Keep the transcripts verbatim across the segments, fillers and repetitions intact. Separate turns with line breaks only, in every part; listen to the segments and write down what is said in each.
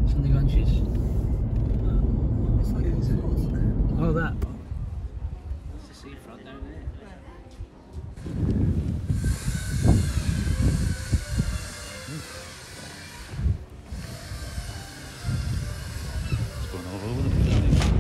Ceredigion.
It's like all sorts there.
Oh, that. It's the seafront down there. It's going all over the place.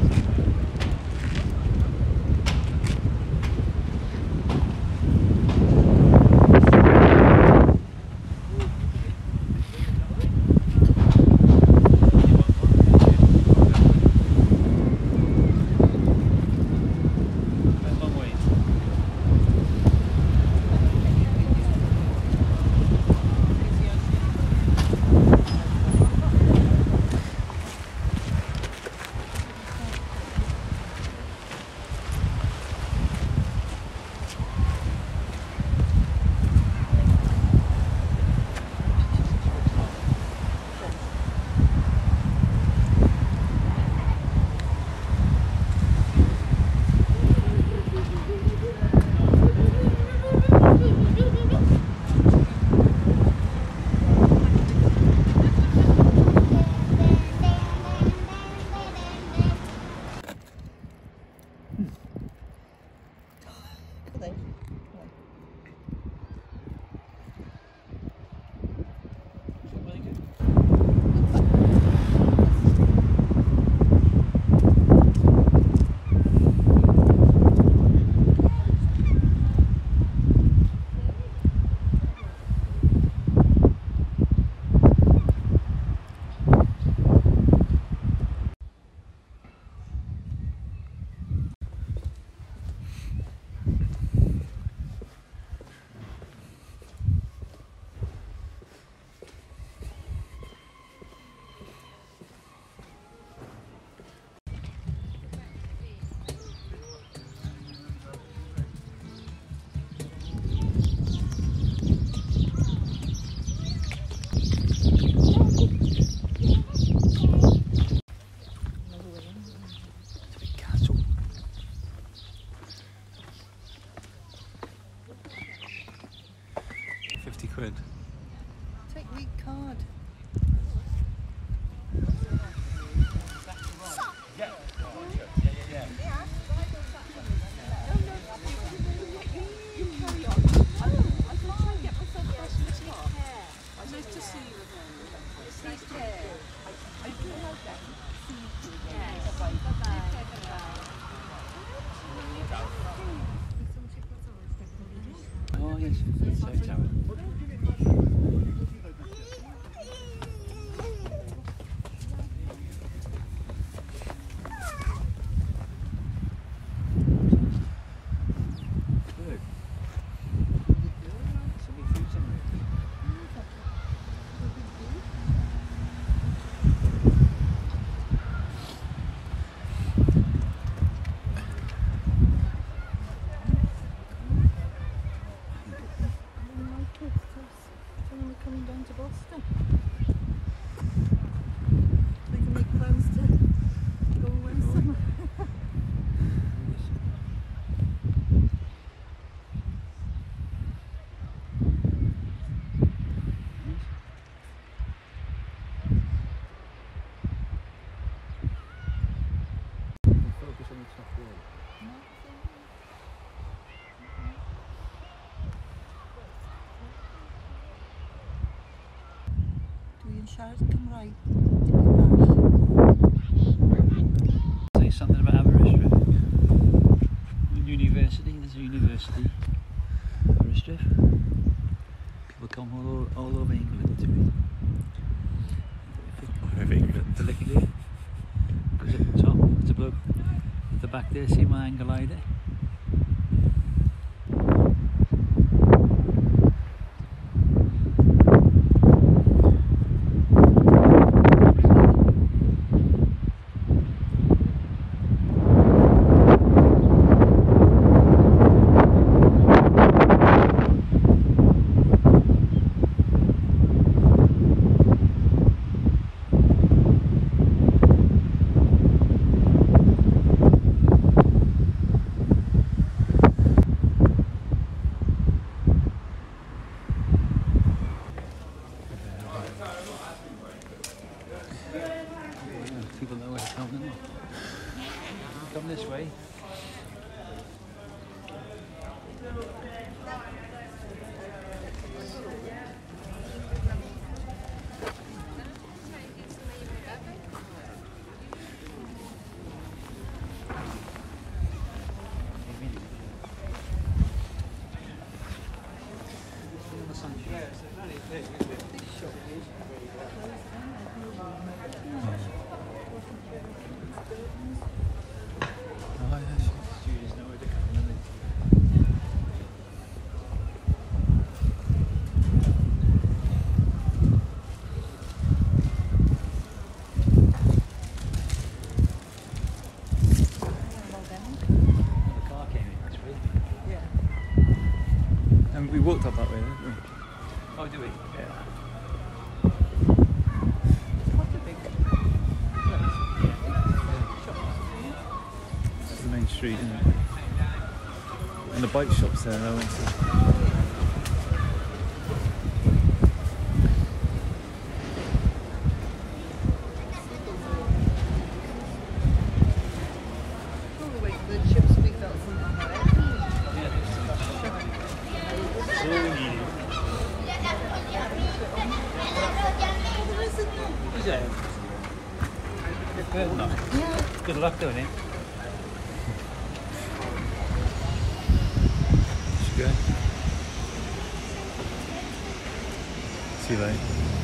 fifty quid.
Take me card.
Yeah. Yeah, yeah, yeah.
Nice to see you again. It's nice to meet you. I do like that. See you again. Bye-bye. Bye-bye.
Oh, yes. So tower.
Coming down to Boston. We can make plans to go away somewhere.
Focus on the top wall.
Dwi'n siarad Cymraeg.
Say something about Aberystwyth. University, there's a university. Aberystwyth. People come all, all over England to it. All over England. To look at it. Because at the top, it's a bloke. At the back there, see my hang glider? Come this way.
And we walked up that way, didn't we?
Oh, do we?
Yeah.
Quite a big
It's the main street, isn't it? And the bike shops there, I went to.
all the way to the chips we got from the hut.
Is it? Good enough.
Yeah.
Good luck doing it.
Should go. See you later.